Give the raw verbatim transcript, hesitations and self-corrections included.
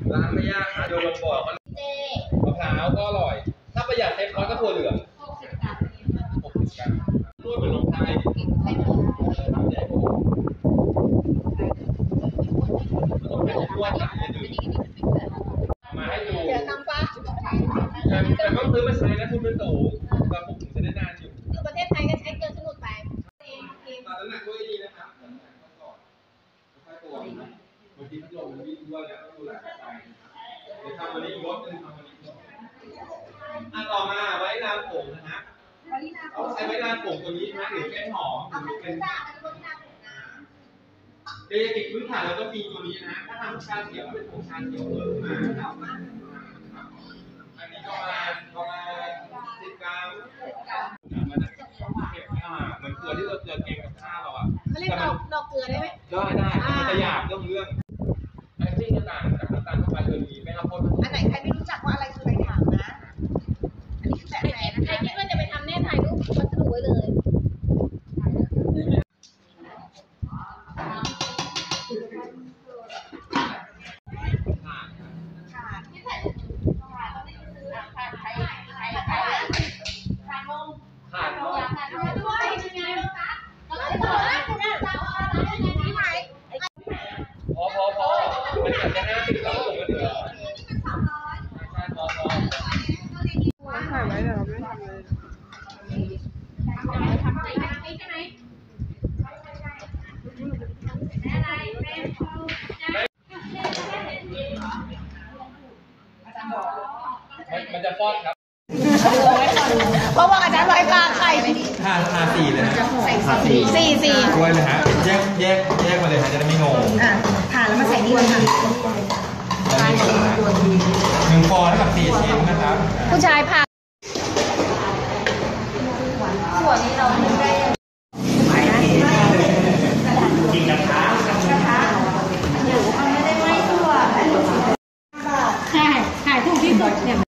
ร้านไม่ยากค่ะโดยลงบ่อก็มะพร้าวก็อร่อยถ้าประหยัดเซฟคอสก็ถั่วเหลืองหกสิบกรัมหกสิบกรัมนวดเหมือนลงไทยต้องแข่งนวดนะมาให้ดูเดี๋ยวทำปะแต่ต้องซื้อมาใช้นะทุนเป็นสูงกระปุกถึงจะได้นานอยู่คือประเทศไทยก็ใช้เกินสมุดไปตอนน้ำหนักก็ดีนะครับน้ำหนักก็ก่อนค่อยตัวบางทีพัดลมมันวิ่งด้วยแล้วต้องดูแลไปเดี๋ยวทำวันนี้รถนึงทำวันนี้อ่ะต่อมาไว้ลาผงนะฮะเราใช้ไว้ลาผงตัวนี้นะหรือเป็นหอมหรือเป็นเบสิกพื้นฐานเราก็มีตัวนี้นะถ้าทำชาเขียวเป็นผงชาเขียวเพิ่มมาอันนี้ก็มาประมาณสิบกรัมมันเก็บอ่าเหมือนเกลือที่เราเกลือเกงกับข้าวเราอ่ะเขาเรียกดอกดอกเกลือได้ไหมได้ได้มันจะหยาบเรื่องเรื่องไอ้ที่ต่างจากน้ำตาลเข้าไปเลยมีไม่เอาพ่นอันไหนใครไม่รู้จักว่าอะไรคืออะไรถามนะอันนี้คือแบบไหนนะใครคิดว่าจะไปทำแน่ถ่ายรูปวัสดุไว้เลยพอพอพอมันอาจจะห้าสิบแล้วผมก็เหลือใช่พอพอถ่ายไว้เดี๋ยวเราไม่ทำเลยทำอะไรใช่ไหมมันจะฟอดครับเพราะว่าอาจารย์ร้อยปลาไข่ทาทาสี่เลยนะทาสี่สี่สี่ด้วยเลยฮะแยกแยกแยกมาเลยฮะจะได้ไม่งงอ่ะทาแล้วมาใส่นี่เลยค่ะหนึ่งฟองเท่ากับสี่ชิ้นนะครับผู้ชายผ่าส่วนนี้เราไม่ได้กินกระทะกระทะหนูมันไม่ได้ไหม้ทั่วใช่ถ่ายถูกที่สุดเนี่ย